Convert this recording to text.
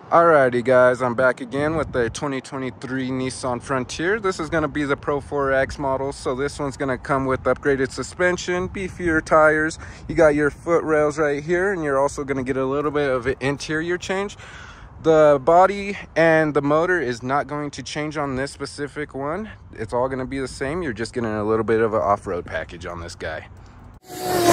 Alrighty guys, I'm back again with the 2023 Nissan Frontier. This is going to be the Pro 4X model. So this one's going to come with upgraded suspension, beefier tires. You got your foot rails right here, and you're also going to get a little bit of an interior change. The body and the motor is not going to change on this specific one. It's all going to be the same. You're just getting a little bit of an off-road package on this guy.